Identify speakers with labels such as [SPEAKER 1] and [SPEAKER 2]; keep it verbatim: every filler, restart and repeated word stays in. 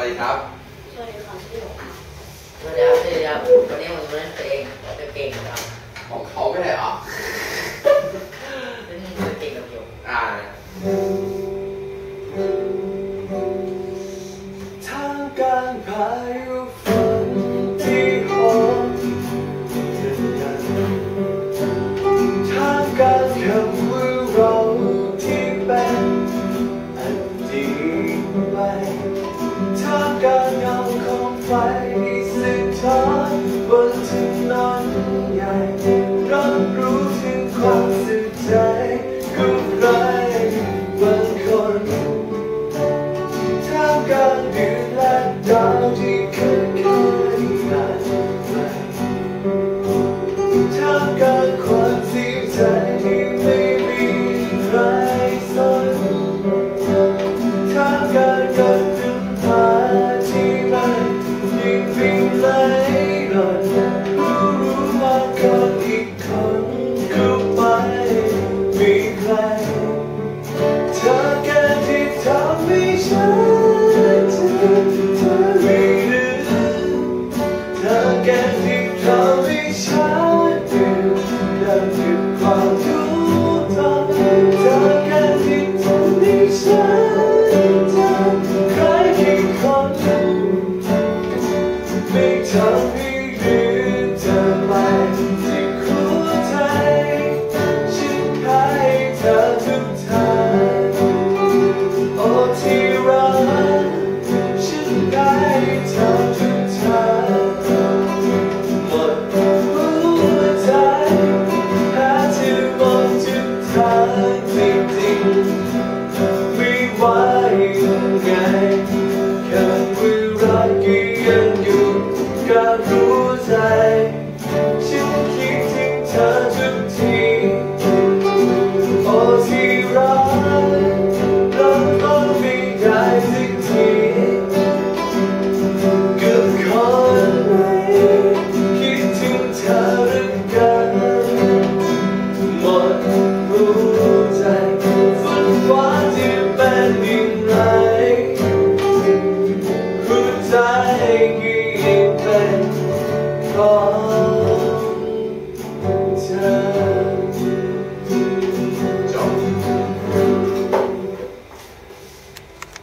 [SPEAKER 1] ดีครับ
[SPEAKER 2] สวัสดีครับพี่หยก
[SPEAKER 3] สวัสดีครับสวัสดีครับวันนี้ผมจะเล่นเพลงจะเก่งครับ
[SPEAKER 1] ของเขาไม่ได้เหรอ
[SPEAKER 3] เล่นจะเก่งกับพี่หยก
[SPEAKER 1] อ่า
[SPEAKER 4] ทางการพายุฝนที่โหมทางการคำว่าเราที่เป็นอดีตไปทางการเงาของไฟสึกทอนบนถนนใหญ่รับรู้ถึงความสึกใจของใครบางคนทางการเดือนและดาวที่เคยเคยผ่านไปทางการความเสียใจที่ไม่มีใครสนทางการการดึงพาที่มันยิ่งวิ่งไหลหล่นผู้รู้ว่าคนอีกคนก็ไม่มีใครเธอแค่ที่ทำให้ฉันเธอเธอไม่ลืมเธอแค่ที่ทำให้ฉันดื่มด่ำกับความทุกข์ทนเธอแค่ที่ทำให้ฉันเธอใครกี่คนไม่ทำให้ลืมเธอไปที่หัวใจฉันให้เธอทุกทางโอ้ที่รักฉันให้เธอทุกทางหมดหัวใจหาเธอหมดทุกทางจริงๆไม่ว่ายังไงคำว่ารักก็ยังอยู่กับหัวใจฉันคิดถึงเธอทุกทีโอ้ที่รักเราต้องไม่ได้สักทีกับคนไหนคิดถึงเธอเหลือเกินหมดหัวใจฝันฟ้าที่เป็นอย่างไรหัวใจ